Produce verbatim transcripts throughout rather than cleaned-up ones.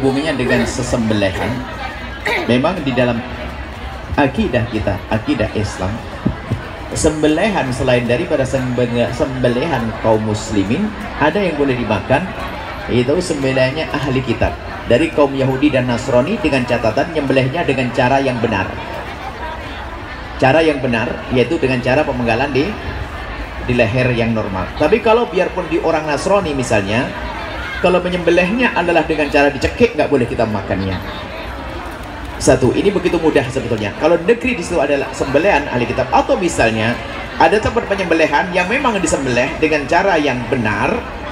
hubungannya dengan sesembelihan. Memang di dalam akidah kita, akidah Islam, sembelihan selain daripada sembelihan kaum muslimin, ada yang boleh dimakan, yaitu sembelihannya ahli kitab dari kaum Yahudi dan Nasrani, dengan catatan nyembelihnya dengan cara yang benar. Cara yang benar yaitu dengan cara pemenggalan di di leher yang normal. Tapi kalau biarpun di orang Nasrani misalnya, kalau menyembelihnya adalah dengan cara dicekik, nggak boleh kita makannya. Satu, ini begitu mudah sebetulnya. Kalau negeri di situ adalah sembelihan ahli kitab, atau misalnya ada tempat penyembelihan yang memang disembelih dengan cara yang benar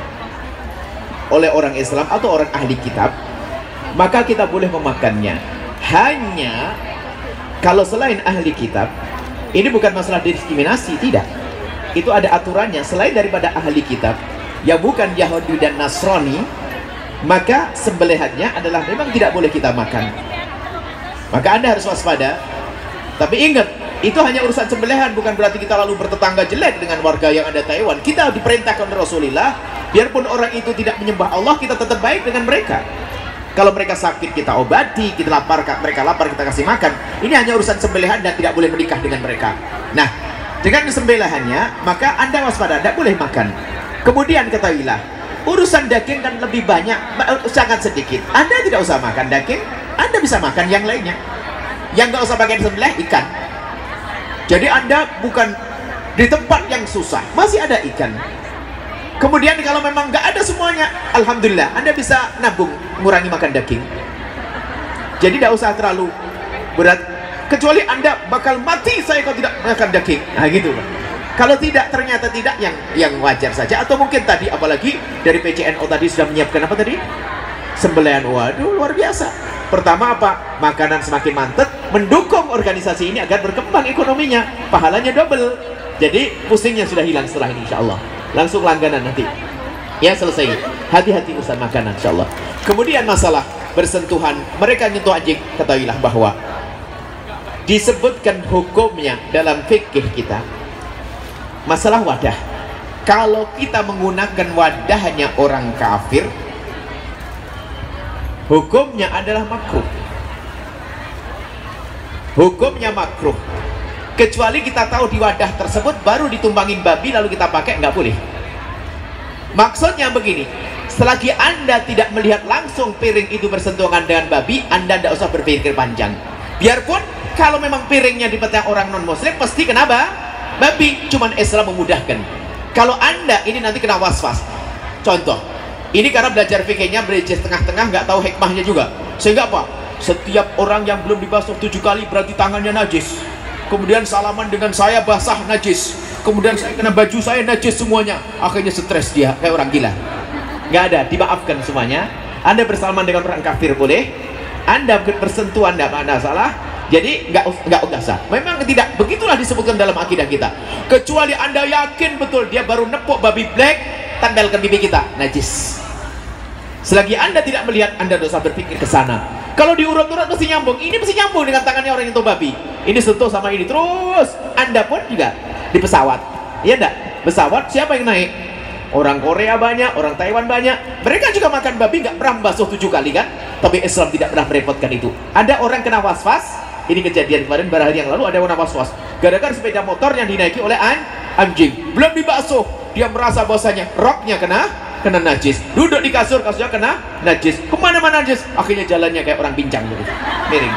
oleh orang Islam atau orang ahli kitab, maka kita boleh memakannya. Hanya kalau selain ahli kitab, ini bukan masalah diskriminasi, tidak. Itu ada aturannya. Selain daripada ahli kitab yang bukan Yahudi dan Nasrani, maka sembelihannya adalah memang tidak boleh kita makan. Maka Anda harus waspada. Tapi ingat, itu hanya urusan sembelihan, bukan berarti kita lalu bertetangga jelek dengan warga yang ada Taiwan. Kita diperintahkan oleh Rasulullah, biarpun orang itu tidak menyembah Allah, kita tetap baik dengan mereka. Kalau mereka sakit, kita obati. Kita lapar, mereka lapar, kita kasih makan. Ini hanya urusan sembelihan dan tidak boleh menikah dengan mereka. Nah, dengan sembelihannya, maka Anda waspada, tidak boleh makan. Kemudian ketahuilah, urusan daging kan lebih banyak, sangat sedikit. Anda tidak usah makan daging, Anda bisa makan yang lainnya. Yang nggak usah pakai disembelih, ikan. Jadi Anda bukan di tempat yang susah, masih ada ikan. Kemudian kalau memang nggak ada semuanya, alhamdulillah, Anda bisa nabung, mengurangi makan daging. Jadi tidak usah terlalu berat. Kecuali Anda bakal mati saya kalau tidak makan daging. Nah gitu. Kalau tidak, ternyata tidak, yang yang wajar saja. Atau mungkin tadi, apalagi dari P C N O tadi sudah menyiapkan apa tadi? Sembelihan. Waduh, luar biasa. Pertama apa? Makanan semakin mantap, mendukung organisasi ini agar berkembang ekonominya, pahalanya double. Jadi pusingnya sudah hilang setelah ini, insya Allah. Langsung langganan nanti. Ya, selesai. Hati-hati urusan makanan, insya Allah. Kemudian masalah bersentuhan, mereka nyentuh anjing, ketahuilah bahwa disebutkan hukumnya dalam fikih kita. Masalah wadah, kalau kita menggunakan wadahnya orang kafir, hukumnya adalah makruh. Hukumnya makruh. Kecuali kita tahu di wadah tersebut baru ditumbangin babi lalu kita pakai, nggak boleh. Maksudnya begini, selagi Anda tidak melihat langsung piring itu bersentuhan dengan babi, Anda tidak usah berpikir panjang. Biarpun kalau memang piringnya dipegang orang non muslim, pasti kenapa? Babi. Cuman Islam memudahkan. Kalau Anda ini nanti kena was-was. Contoh, ini karena belajar fikihnya belajar tengah-tengah, nggak tahu hikmahnya juga. Sehingga apa? Setiap orang yang belum dibasuh tujuh kali berarti tangannya najis. Kemudian salaman dengan saya basah, najis. Kemudian saya kena baju saya najis semuanya. Akhirnya stres dia kayak orang gila. Nggak ada, dimaafkan semuanya. Anda bersalaman dengan orang kafir boleh. Anda bersentuhan tidak ada salah. Jadi nggak nggak usah. Memang tidak, begitulah disebutkan dalam akidah kita. Kecuali Anda yakin betul dia baru nepuk babi black, tempelkan pipi kita, najis. Selagi Anda tidak melihat, Anda dosa berpikir ke sana. Kalau diurut-urut mesti nyambung. Ini mesti nyambung dengan tangannya orang yang tahu babi. Ini sentuh sama ini terus. Anda pun juga di pesawat. Iya enggak? Pesawat siapa yang naik? Orang Korea banyak, orang Taiwan banyak. Mereka juga makan babi, nggak pernah basuh tujuh kali kan? Tapi Islam tidak pernah merepotkan itu. Ada orang kena was-was. Ini kejadian kemarin beberapa hari yang lalu, ada orang was-was gara-gara sepeda motor yang dinaiki oleh an anjing, belum dibasuh, dia merasa bahwasanya roknya kena kena najis, duduk di kasur, kasurnya kena najis, kemana-mana najis, akhirnya jalannya kayak orang pincang gitu, miring.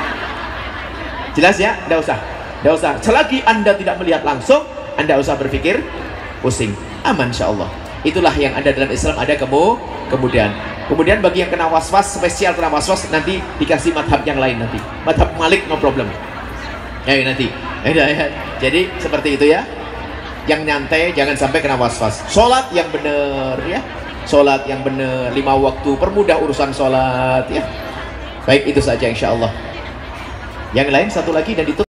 Jelas ya? Nggak usah, nggak usah. Selagi Anda tidak melihat langsung, Anda usah berpikir pusing, aman insya Allah. Itulah yang ada dalam Islam, ada kemu kemudian kemudian bagi yang kena was-was, spesial kena was-was, nanti dikasih madhab yang lain, nanti madhab Malik, no problem ya, nanti ya, ya. Jadi seperti itu ya, yang nyantai jangan sampai kena was-was. Sholat yang benar ya, sholat yang benar, lima waktu, permudah urusan sholat ya. Baik, itu saja insya Allah. Yang lain satu lagi dan itu